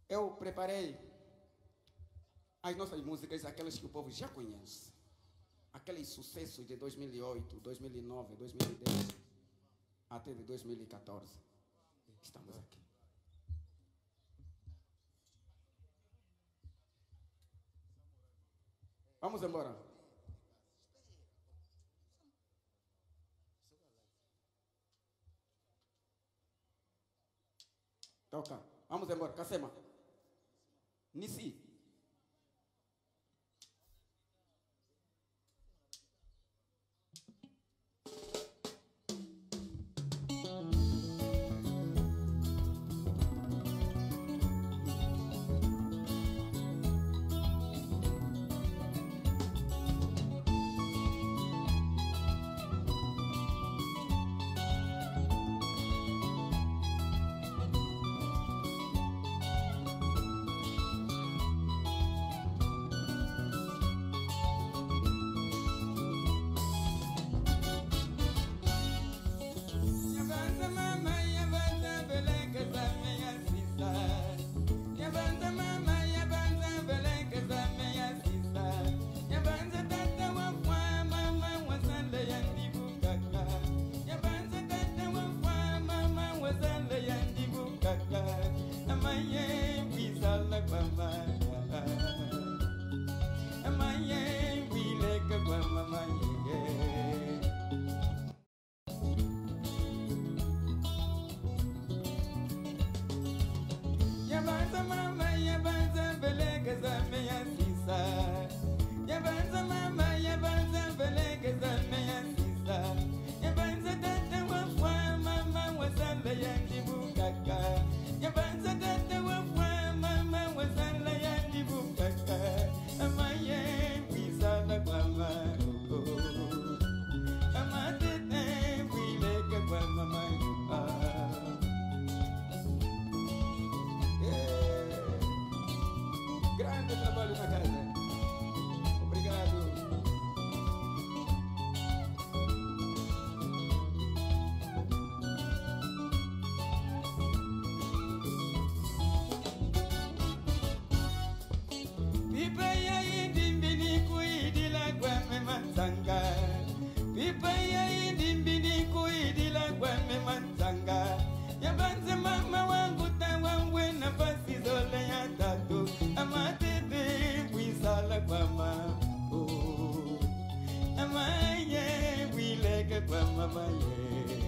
Eu preparei as nossas músicas, aquelas que o povo já conhece. Aqueles sucessos de 2008, 2009, 2010, até de 2014. Estamos aqui. Vamos embora. Toca. Vamos embora. Cacema. Nisi. Grande trabalho na casa. Obrigado. Pipaya indimbini kuidi la gwame manzanga. Pipaya indimbini kuidi la gwame manzanga. Yabanze mama wangu tawangwe na basi zole ya tatu. Amatete wisala kwa mama. Amaye wileke kwa mama ye.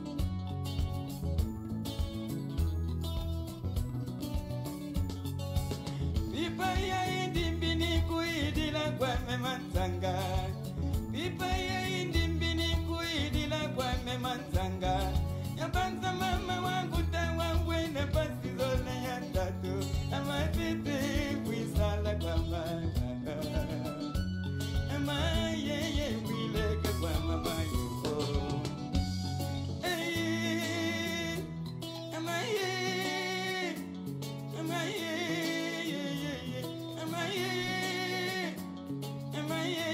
Pipaya indimbini kuidi la gwame manzanga. Pipaya indimbini kuidi la gwame manzanga. Yabanza mama wangu tawangwe na basi zole ya tatu. Amatete wisala kwa mama. Amaye wileke kwa mama yo. Hey, amaye, amaye, amaye, amaye,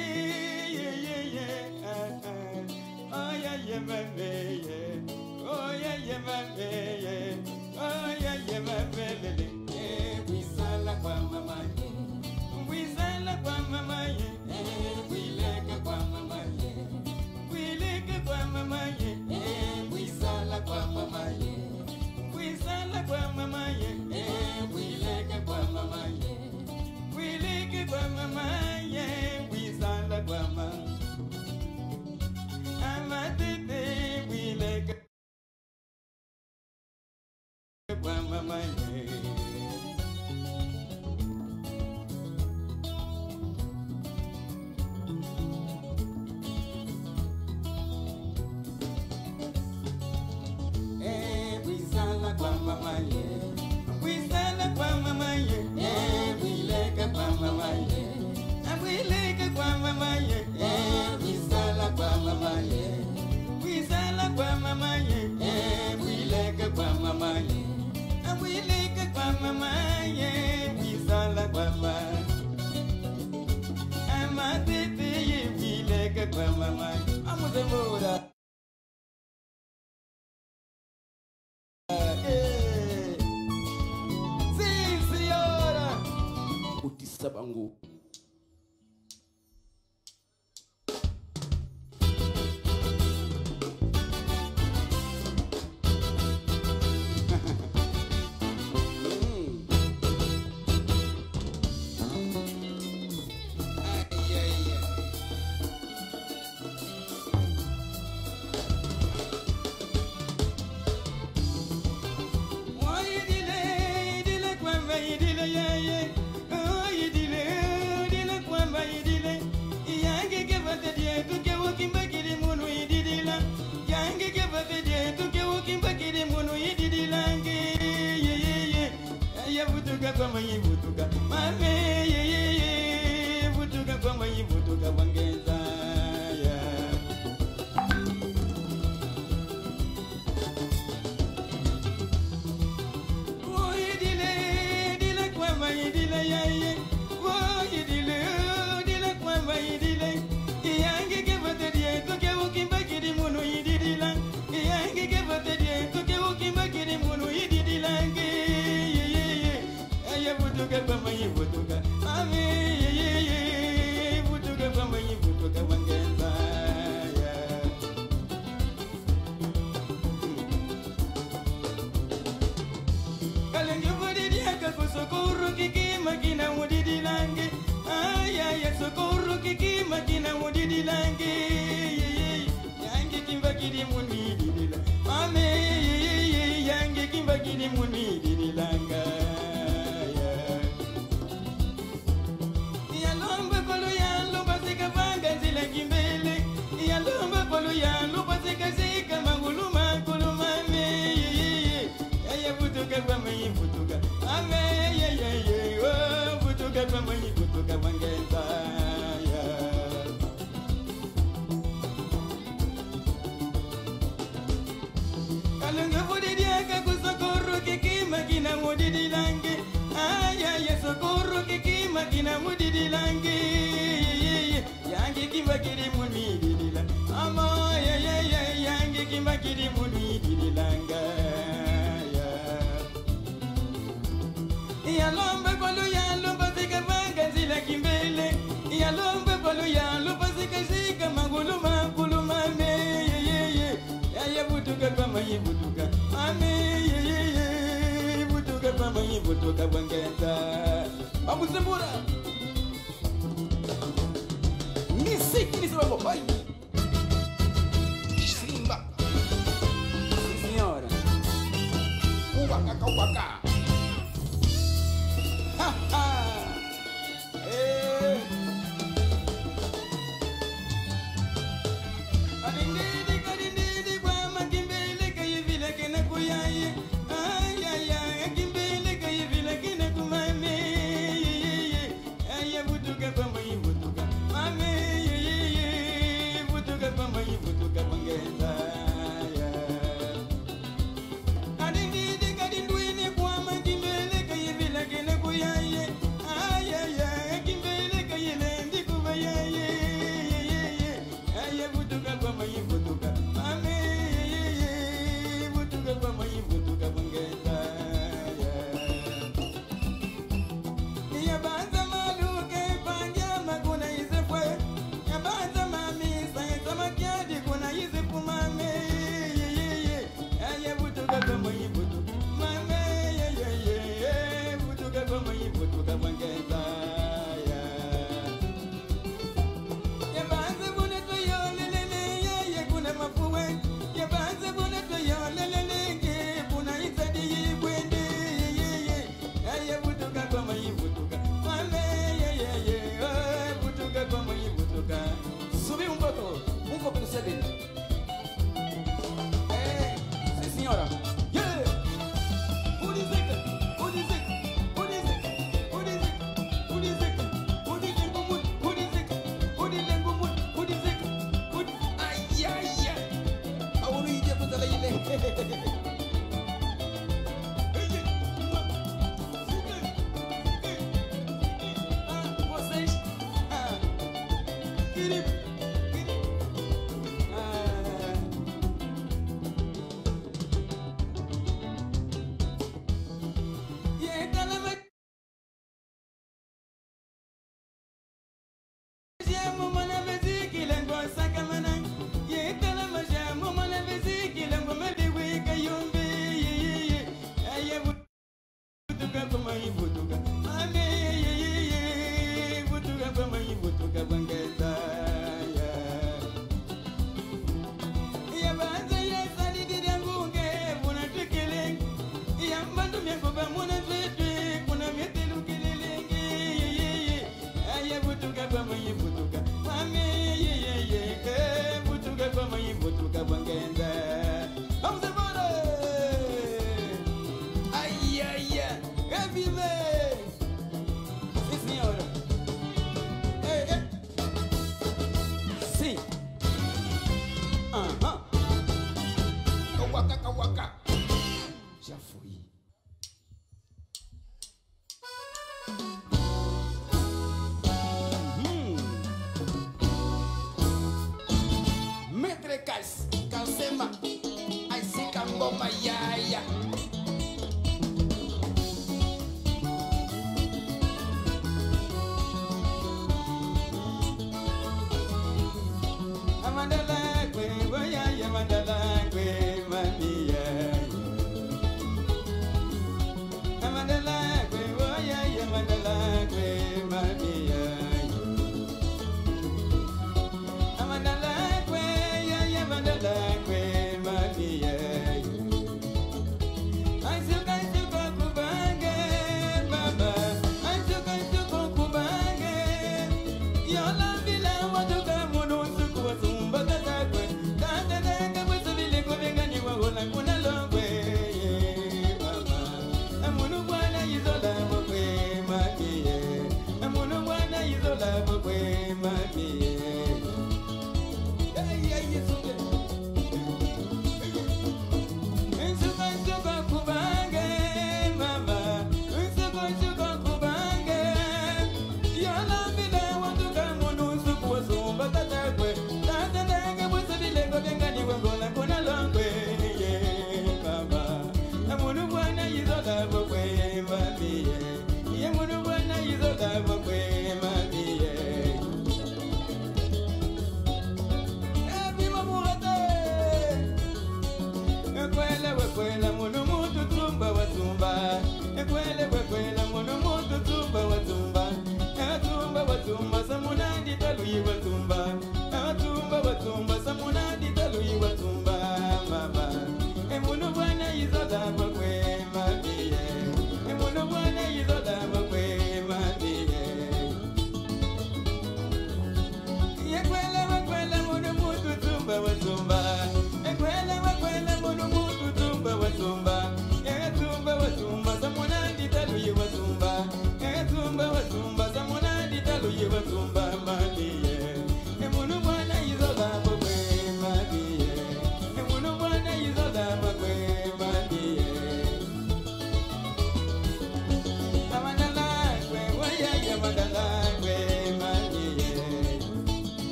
oh yeah yeah mame yeah. Oh yeah, yeah, my baby. Oh yeah, yeah, my baby. Yeah, we sala kwa mama. We sala kwa mama. Yeah, we leke kwa mama. We leke kwa mama. Yeah, we sala kwa mama. We sala kwa mama. Yeah, we leke kwa mama. We leke kwa mama. Yeah, we sala kwa mama. Amatete we leke kwa mama ye. Wisala kwa mama ye. Wisala kwa mama ye. Wileke kwa mama ye. Wileke kwa mama ye. Wisala kwa mama ye. Wisala kwa mama ye. Wileke kwa mama ye. Wileke kwa mama ye. Wisala kwa mama. Amatete ye. Wileke kwa mama ye. Amuzemura. Sí, sí. Sabangu. Vamos embora. Nisiki Sabangu. Vai. Simba. Sim, senhora. Uwaka, uwaka. Ha, ha.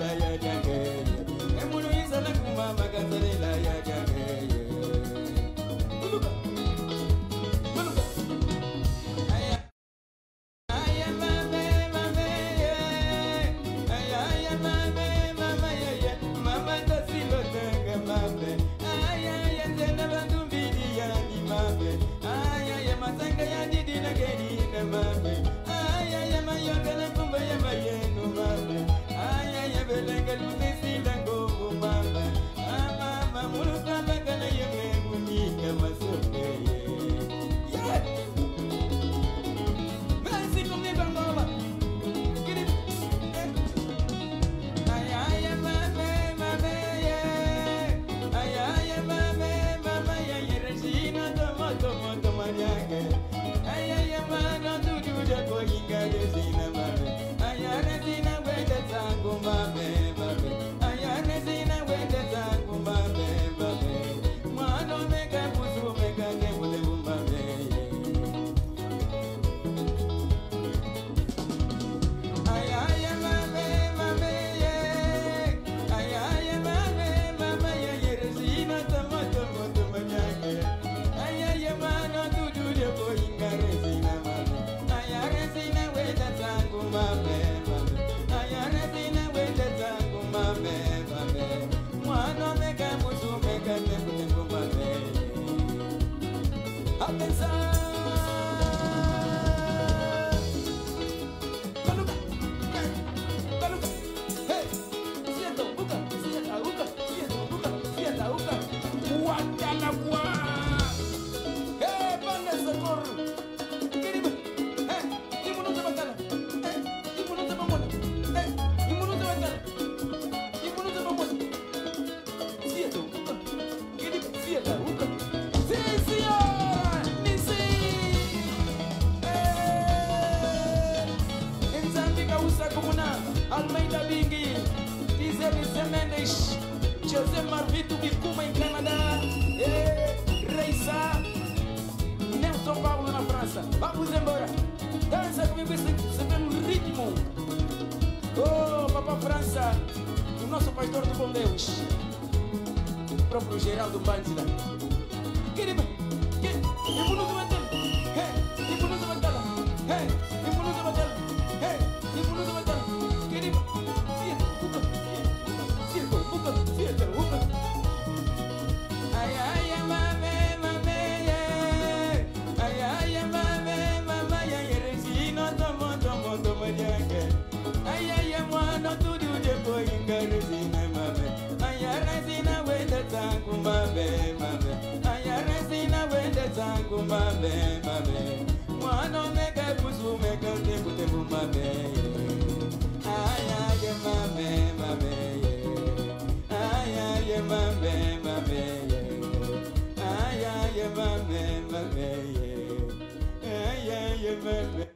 la ya gange. Emunu isala kumama kasare la ya gange. Buluka. Buluka. Aya. Aya mame mame ye. Aya mame mama ye. Mama tasilo tanga mame. Aya tena bandu mbili ya ni mame. Aya masanga ya didi na geni na mame. Aya mayoga na kumba ya mayenu mame. Aya belenga lutesi lango mama. Mama muluka baka na yeme munyika masope. Yeah. Merci comme les bambas. Aya mame mame ye. Aya mame mama ye Regina tomo mariage. Aya mano tuju de koinga de sina mame. Aya Regina wende zangu mame mame. Aya Regina wende zangu mame mame. Mano mega buzu mega kebule mame. Aya mame mame ye. Aya mame mama ye Regina tomo mariage. Aya mano tuju de koinga Regina mame. Aya Regina wende zangu mame mame. Aya Regina wende zangu mame mame. Mano mega buzu mega kebule mame. Atenção! Almeida Bingi, Gisele Mendes, José Marvito Bicuma em Canadá, Reisa, Nelson Paulo na França. Vamos embora, dança comigo esse belo ritmo. Oh, Papa França, o nosso pastor do bom Deus, o próprio Geraldo Banzila. Querido, mame mame mwana mega buzu mega tembu mame aya mame mame aya mame mame aya mame mame aya mame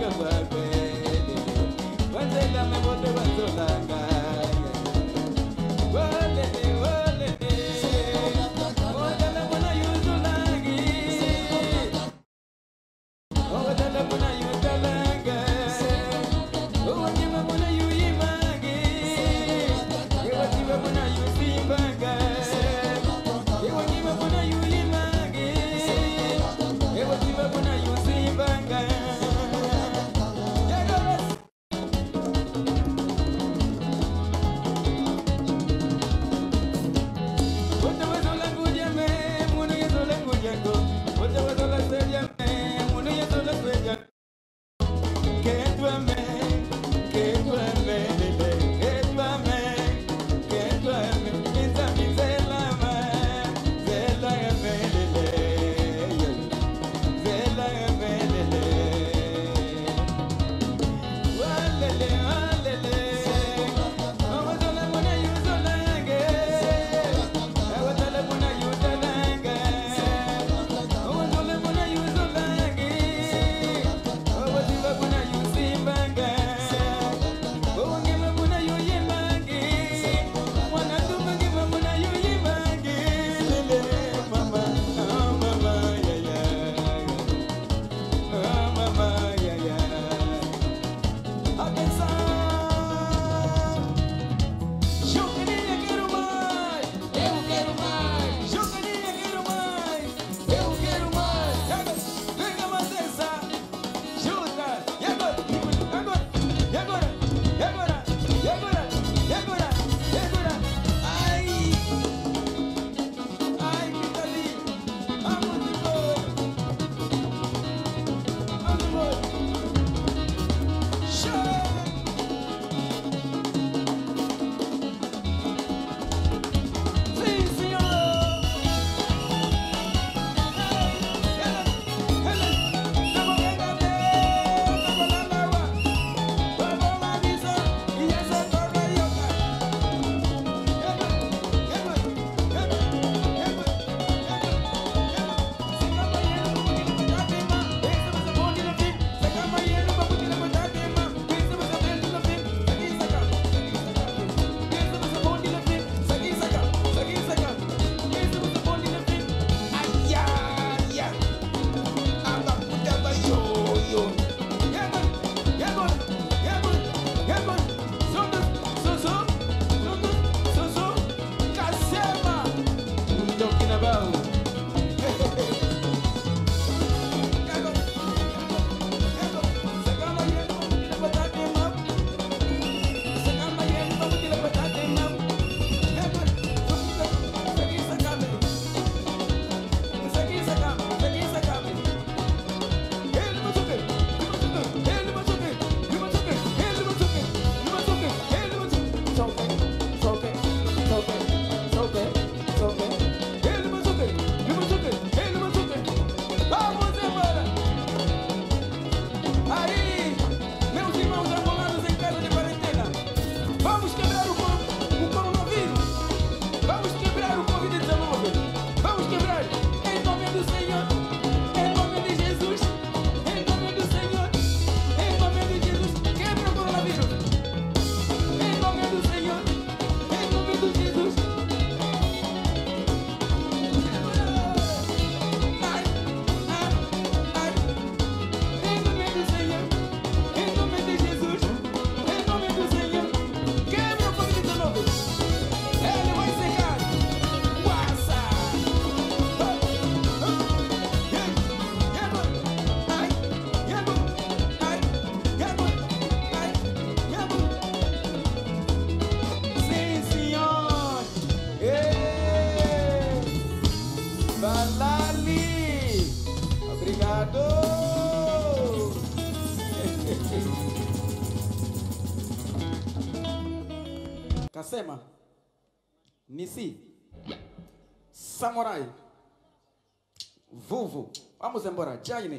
Kasema Nisi Samurai Vuvu. Vamos embora, Jaine.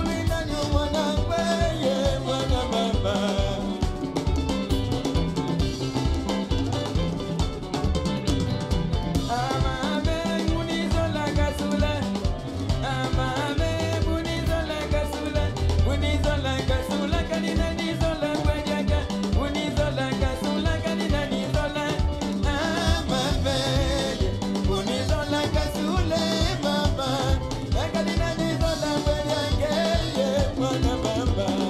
Mama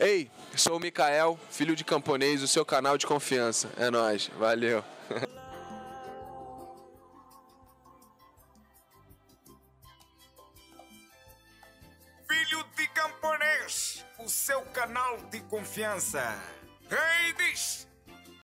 Ei, sou o Mikael, filho de camponês, o seu canal de confiança. É nóis, valeu. Filho de camponês, o seu canal de confiança. Hey, diz!